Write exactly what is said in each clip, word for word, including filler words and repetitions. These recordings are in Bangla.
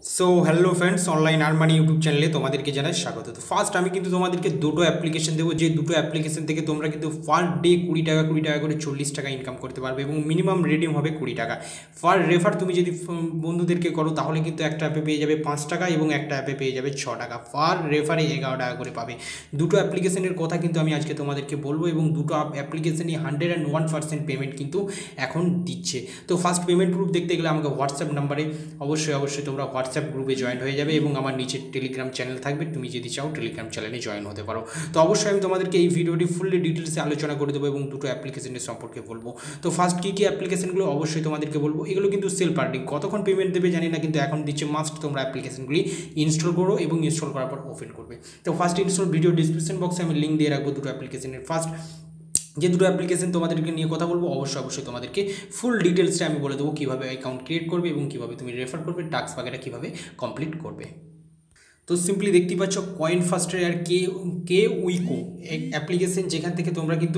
সো হ্যালো ফ্রেন্ডস, অনলাইন আর মানি ইউটিউব চ্যানেলে তোমাদেরকে জানাই স্বাগত। তো ফার্স্ট আমি কিন্তু তোমাদেরকে দুটো অ্যাপ্লিকেশন দেবো, যে দুটো অ্যাপ্লিকেশন থেকে তোমরা কিন্তু পার ডে কুড়ি টাকা কুড়ি টাকা করে চল্লিশ টাকা ইনকাম করতে পারবে এবং মিনিমাম রিডিম হবে কুড়ি টাকা। পার রেফার তুমি যদি বন্ধুদেরকে করো তাহলে কিন্তু একটা অ্যাপে পেয়ে যাবে পাঁচ টাকা এবং একটা অ্যাপে পেয়ে যাবে ছ টাকা। পার রেফারে এগারো টাকা করে পাবে। দুটো অ্যাপ্লিকেশনের কথা কিন্তু আমি আজকে তোমাদেরকে বলবো এবং দুটো অ্যাপ্লিকেশনই hundred and one percent payment কিন্তু এখন দিচ্ছে। তো ফার্স্ট পেমেন্ট প্রুফ দেখতে গেলে আমাকে হোয়াটসঅ্যাপ নাম্বারে অবশ্যই অবশ্যই তোমরা হোয়াটসঅ্যাপ গ্রুপে জয়েন হয়ে যাবে এবং আমার নিচে টেলিগ্রাম চ্যানেল থাকবে, তুমি যদি চাও টেলিগ্রাম চ্যানেলে জয়েন হতে পারো। তো অবশ্যই আমি তোমাদেরকে এই ভিডিওটি ফুললি ডিটেলসে আলোচনা করে দেবো এবং দুটো অ্যাপ্লিকেশনের সম্পর্কে বলবো। তো ফার্স্ট কী কী অ্যাপ্লিকেশনগুলো অবশ্যই তোমাদেরকে বলবো। এগুলো কিন্তু সেলফ আর্নিং, কতক্ষণ পেমেন্ট দেবে জানি না, কিন্তু এখন দিচ্ছে মাস্ট তোমরা অ্যাপ্লিকেশনগুলি ইনস্টল করো এবং ইনস্টল করার পর ওপেন করবে। তো ফার্স্ট ইনস্টল ভিডিও ডিসক্রিপশন বক্সে আমি লিঙ্ক দিয়ে রাখবো দুটো অ্যাপ্লিকেশনের। ফার্স্ট যে দুটো অ্যাপ্লিকেশন তোমাদেরকে নিয়ে কথা বলবো, অবশ্যই অবশ্যই তোমাদেরকে ফুল ডিটেলসটা আমি বলে দেবো কীভাবে অ্যাকাউন্ট ক্রিয়েট করবে এবং কীভাবে তুমি রেফার করবে, টাস্ক বাগেরা কীভাবে কমপ্লিট করবে। তো সিম্পলি দেখতে পাচ্ছ কয়েন ফাস্টার আর কে কে উইকো অ্যাপ্লিকেশন, যেখান থেকে তোমরা কিন্তু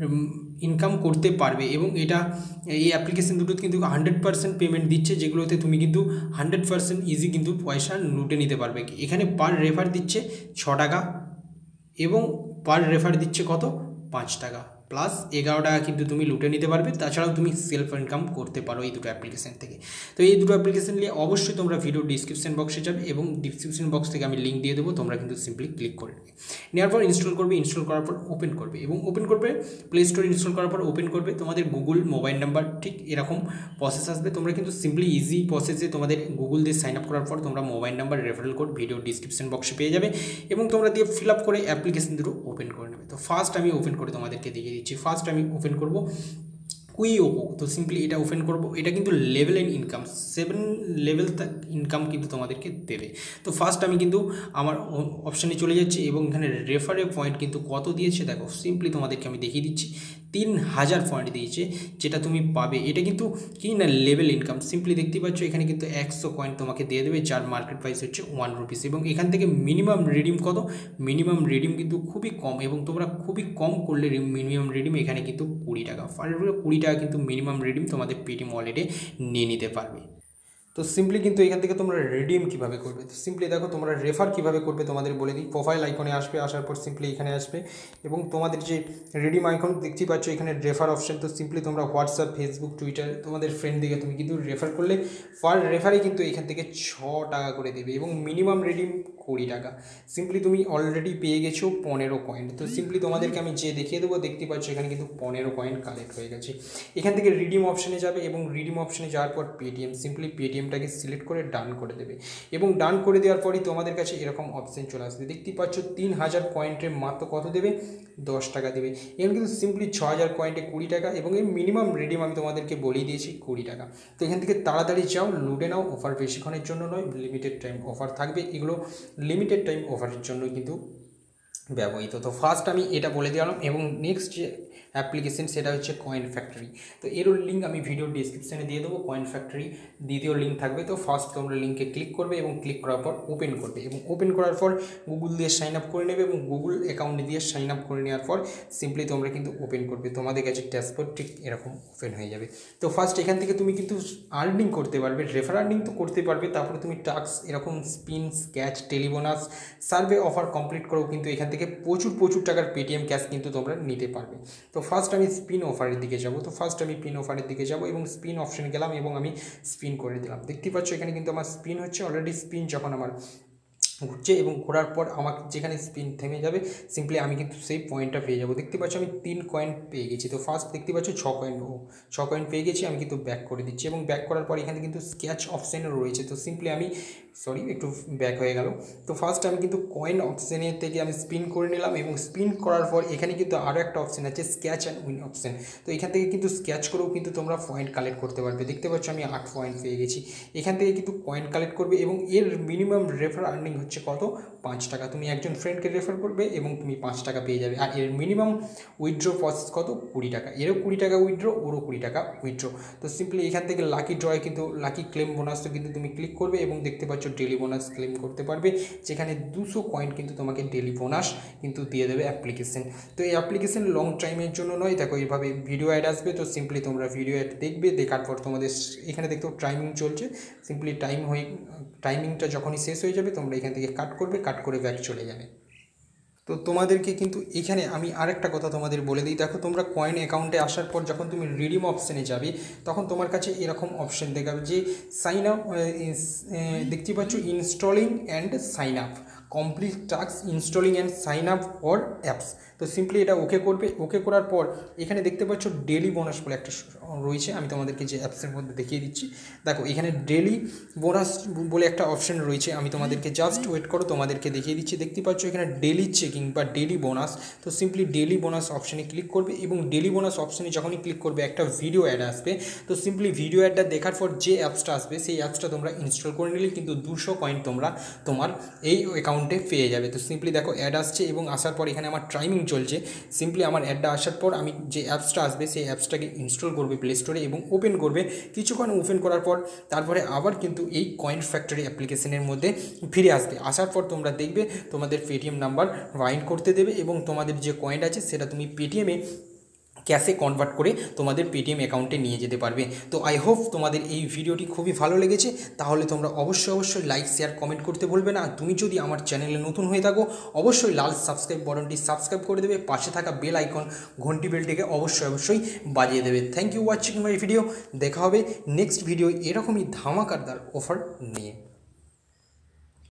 ইনকাম করতে পারবে এবং এটা এই অ্যাপ্লিকেশন দুটো কিন্তু হান্ড্রেড পার্সেন্ট পেমেন্ট দিচ্ছে, যেগুলোতে তুমি কিন্তু হান্ড্রেড পার্সেন্ট ইজি কিন্তু পয়সা লুটে নিতে পারবে। এখানে পার রেফার দিচ্ছে ছ টাকা এবং পার রেফার দিচ্ছে কত পাঁচ টাকা, প্লাস এগারো টাকা কিন্তু তুমি লুটে নিতে পারবে। তাছাড়াও তুমি সেলফ ইনকাম করতে পারো এই দুটো অ্যাপ্লিকেশন থেকে। তো এই দুটো অ্যাপ্লিকেশন নিয়ে অবশ্যই তোমরা ভিডিও ডিসক্রিপশন বক্সে যাবে এবং ডিসক্রিপশন বক্স থেকে আমি লিঙ্ক দিয়ে দেবো, তোমরা কিন্তু সিম্পলি ক্লিক করে নেবে। নেওয়ার পর ইনস্টল করবে, ইনস্টল করার পর ওপেন করবে এবং ওপেন করবে প্লে স্টোর ইনস্টল করার পর ওপেন করবে। তোমাদের গুগল মোবাইল নাম্বার ঠিক এরকম প্রসেস আসবে। তোমরা কিন্তু সিম্পলি ইজি প্রসেসে তোমাদের গুগল দিয়ে সাইন আপ করার পর তোমরা mobile number referral code video description বক্সে পেয়ে যাবে এবং তোমরা দিয়ে ফিল আপ করে অ্যাপ্লিকেশন দুটো ওপেন করে নেবে। তো ফার্স্ট আমি ওপেন করে তোমাদেরকে দেখিয়ে দিচ্ছি। ফার্স্ট আমি ওপেন করব কুইওকো। তো সিম্পলি এটা ওপেন করব। এটা কিন্তু level and income seven level income কিন্তু তোমাদেরকে দেবে। তো ফার্স্ট আমি কিন্তু আমার অপশানে চলে যাচ্ছি এবং এখানে রেফারে পয়েন্ট কিন্তু কত দিয়েছে দেখো, সিম্পলি তোমাদেরকে আমি দেখিয়ে দিচ্ছি। তিন হাজার পয়েন্ট দিয়েছে যেটা তুমি পাবে। এটা কিন্তু কি না লেভেল ইনকাম, সিম্পলি দেখতে পাচ্ছ এখানে কিন্তু একশো কয়েন তোমাকে দিয়ে দেবে, যার মার্কেট প্রাইস হচ্ছে ওয়ান রুপিস এবং এখান থেকে মিনিমাম রিডিম কত, মিনিমাম রিডিম কিন্তু খুবই কম এবং তোমরা খুবই কম করলে মিনিমাম রিডিম এখানে কিন্তু কুড়ি টাকা, কুড়ি টাকা কিন্তু মিনিমাম রিডিম তোমাদের পেটিএম ওয়ালেটে নিয়ে নিতে পারবে। তো সিম্পলি কিন্তু এখান থেকে তোমরা রিডিম কীভাবে করবে, তো সিম্পলি দেখো তোমরা রেফার কীভাবে করবে তোমাদের বলে দিই। প্রোফাইল আইকনে আসবে, আসার পর সিম্পলি এখানে আসবে এবং তোমাদের যে রিডিম আইকন দেখতে পাচ্ছ এখানে রেফার অপশন। তো সিম্পলি তোমরা হোয়াটসঅ্যাপ, ফেসবুক, টুইটার তোমাদের ফ্রেন্ড দিকে তুমি কিন্তু রেফার করলে পার রেফারে কিন্তু এখান থেকে ছ টাকা করে দেবে এবং মিনিমাম রিডিম কুড়ি টাকা। সিম্পলি তুমি অলরেডি পেয়ে গেছো পনেরো কয়েন। তো সিম্পলি তোমাদেরকে আমি যে দেখিয়ে দেবো, দেখতে পাচ্ছ এখানে কিন্তু পনেরো কয়েন কালেক্ট হয়ে গেছে। এখান থেকে রিডিম অপশানে যাবে এবং রিডিম অপশানে যাওয়ার পর পেটিএম, সিম্পলি পেটিএমটাকে সিলেক্ট করে ডান করে দেবে এবং ডান করে দেওয়ার পরই তোমাদের কাছে এরকম অপশান চলে আসবে। দেখতে পাচ্ছ তিন হাজার পয়েন্টের মাত্র কত দেবে, দশ টাকা দেবে। এখানে কিন্তু সিম্পলি ছ হাজার পয়েন্টে কুড়ি টাকা এবং এর মিনিমাম রিডিম আমি তোমাদেরকে বলেই দিয়েছি কুড়ি টাকা। তো এখান থেকে তাড়াতাড়ি যাও, লুটে নাও। অফার বেশিক্ষণের জন্য নয়, লিমিটেড টাইম অফার থাকবে। এগুলো লিমিটেড টাইম অফারের জন্য কিন্তু ব্যবহৃত। তো ফার্স্ট আমি এটা বলে দিলাম এবং নেক্সট যে অ্যাপ্লিকেশন সেটা হচ্ছে কয়েন ফ্যাক্টরি। তো এরও লিঙ্ক আমি ভিডিও ডিসক্রিপশানে দিয়ে দেবো। কয়েন ফ্যাক্টরি দ্বিতীয় লিঙ্ক থাকবে। তো ফার্স্ট তোমরা লিঙ্কে ক্লিক করবে এবং ক্লিক করার পর ওপেন করবে এবং ওপেন করার পর গুগল দিয়ে সাইন আপ করে নেবে এবং গুগল অ্যাকাউন্ট দিয়ে সাইন আপ করে নেওয়ার পর সিম্পলি তোমরা কিন্তু ওপেন করবে। তোমাদের কাছে ড্যাশবোর্ড ঠিক এরকম ওপেন হয়ে যাবে। তো ফার্স্ট এখান থেকে তুমি কিন্তু আর্নিং করতে পারবে, রেফার আর্নিং তো করতে পারবে। তারপরে তুমি টাস্ক এরকম স্পিন, স্ক্যাচ, টেলিবোনাস, সার্ভে অফার কমপ্লিট করেও কিন্তু এখান থেকে প্রচুর প্রচুর টাকার পেটিএম ক্যাশ কিন্তু তোমরা নিতে পারবে। তো ফার্স্ট আমি স্পিন অফারের দিকে যাব। তো ফার্স্ট আমি পিন অফারের দিকে যাব এবং স্পিন অপশানে গেলাম এবং আমি স্পিন করে দিলাম। দেখতে পাচ্ছ এখানে কিন্তু আমার স্পিন হচ্ছে অলরেডি। স্পিন যখন আমার ঘুরছে এবং ঘোরার পর আমাকে যেখানে স্পিন থেমে যাবে সিম্পলি আমি কিন্তু সেই পয়েন্টটা পেয়ে যাবো। দেখতে পাচ্ছ আমি তিন কয়েন পেয়ে গেছি। তো ফার্স্ট দেখতে পাচ্ছ ছ কয়েন ও ছ কয়েন পেয়ে গেছি। আমি কিন্তু ব্যাক করে দিচ্ছি এবং ব্যাক করার পর এখানে কিন্তু স্ক্যাচ অপশানও রয়েছে। তো সিম্পলি আমি সরি একটু ব্যাক হয়ে গেল। তো ফার্স্ট আমি কিন্তু কয়েন অপশানের থেকে আমি স্পিন করে নিলাম এবং স্পিন করার পর এখানে কিন্তু আরও একটা অপশান আছে স্ক্যাচ অ্যান্ড উইন অপশান। তো এখান থেকে কিন্তু স্ক্যাচ করেও কিন্তু তোমরা পয়েন্ট কালেক্ট করতে পারবে। দেখতে পাচ্ছ আমি আট পয়েন্ট পেয়ে গেছি। এখান থেকে কিন্তু কয়েন কালেক্ট করবে এবং এর মিনিমাম রেফার আর্নিং হচ্ছে কত, পাঁচ টাকা। তুমি একজন ফ্রেন্ডকে রেফার করবে এবং তুমি পাঁচ টাকা পেয়ে যাবে। আর এর মিনিমাম উইথড্র প্রসেস কত, কুড়ি টাকা। এরও কুড়ি টাকা উইথড্র, ওরও কুড়ি টাকা উইথড্র। তো সিম্পলি এখান থেকে লাকি ড্রয়ে কিন্তু লাকি ক্লেম বোনাসটা কিন্তু তুমি ক্লিক করবে এবং দেখতে পাচ্ছ ডেলি বোনাস ক্লেম করতে পারবে, যেখানে দুশো কয়েন কিন্তু তোমাকে ডেলি বোনাস কিন্তু দিয়ে দেবে অ্যাপ্লিকেশন। তো এই অ্যাপ্লিকেশন লং টাইমের জন্য নয়। দেখো এইভাবে ভিডিও অ্যাড আসবে। তো সিম্পলি তোমরা ভিডিও অ্যাড দেখবে, দেখার পর তোমাদের এখানে দেখতে টাইমিং চলছে। সিম্পলি টাইম হয়ে টাইমিংটা যখনই শেষ হয়ে যাবে তোমরা এখান থেকে কাট করবে, কাট করে ব্যাক চলে যাবে। তো তোমাদেরকে কিন্তু এখানে আমি আরেকটা কথা তোমাদের বলে দিই, দেখো তোমরা কয়েন অ্যাকাউন্টে আসার পর যখন তুমি রিডিম অপশানে যাবে তখন তোমার কাছে এরকম অপশান দেখাবে যে সাইন আপ, দেখতে পাচ্ছ installing and sign up, complete task installing and sign up for apps. তো সিম্পলি এটা ওকে করবে। ওকে করার পর এখানে দেখতে পাচ্ছ ডেলি বোনাস বলে একটা রয়েছে, আমি তোমাদেরকে যে অ্যাপসের মধ্যে দেখিয়ে দিচ্ছি। দেখো এখানে ডেলি বোনাস বলে একটা অপশান রয়েছে, আমি তোমাদেরকে জাস্ট ওয়েট করো, তোমাদেরকে দেখিয়ে দিচ্ছি। দেখতে পাচ্ছ এখানে ডেলি চেকিং বা ডেলি বোনাস। তো সিম্পলি ডেলি বোনাস অপশানে ক্লিক করবে এবং ডেলি বোনাস অপশানে যখনই ক্লিক করবে একটা ভিডিও অ্যাড আসবে। তো সিম্পলি ভিডিও অ্যাডটা দেখার পর যে অ্যাপসটা আসবে সেই অ্যাপসটা তোমরা ইনস্টল করে নিলে কিন্তু দুশো কয়েন তোমরা তোমার এই অ্যাকাউন্টে পেয়ে যাবে। তো সিম্পলি দেখো অ্যাড আসছে এবং আসার পর এখানে আমার টাইমিং চলছে। সিম্পলি আমার অ্যাডটা আসার পর আমি যে অ্যাপসটা আসবে সেই অ্যাপসটাকে ইনস্টল করবে প্লে স্টোরে এবং ওপেন করবে। কিছুক্ষণ ওপেন করার পর তারপরে আবার কিন্তু এই কয়েন ফ্যাক্টরি অ্যাপ্লিকেশনের মধ্যে ফিরে আসবে। আসার পর তোমরা দেখবে তোমাদের পেটিএম নাম্বার বাইন্ড করতে দেবে এবং তোমাদের যে কয়েন আছে সেটা তুমি পেটিএমে ক্যাশে কনভার্ট করে তোমাদের পেটিএম অ্যাকাউন্টে নিয়ে যেতে পারবে। তো আই হোপ তোমাদের এই ভিডিওটি খুবই ভালো লেগেছে, তাহলে তোমরা অবশ্যই অবশ্যই লাইক শেয়ার কমেন্ট করতে ভুলবে না। আর তুমি যদি আমার চ্যানেলে নতুন হয়ে থাকো অবশ্যই লাল সাবস্ক্রাইব বাটনটি সাবস্ক্রাইব করে দেবে, পাশে থাকা বেল আইকন ঘন্টি বেলটিকে অবশ্যই অবশ্যই বাজিয়ে দেবে। Thank you watching my video. দেখা হবে নেক্সট ভিডিও এরকমই ধামাকাদার অফার নিয়ে।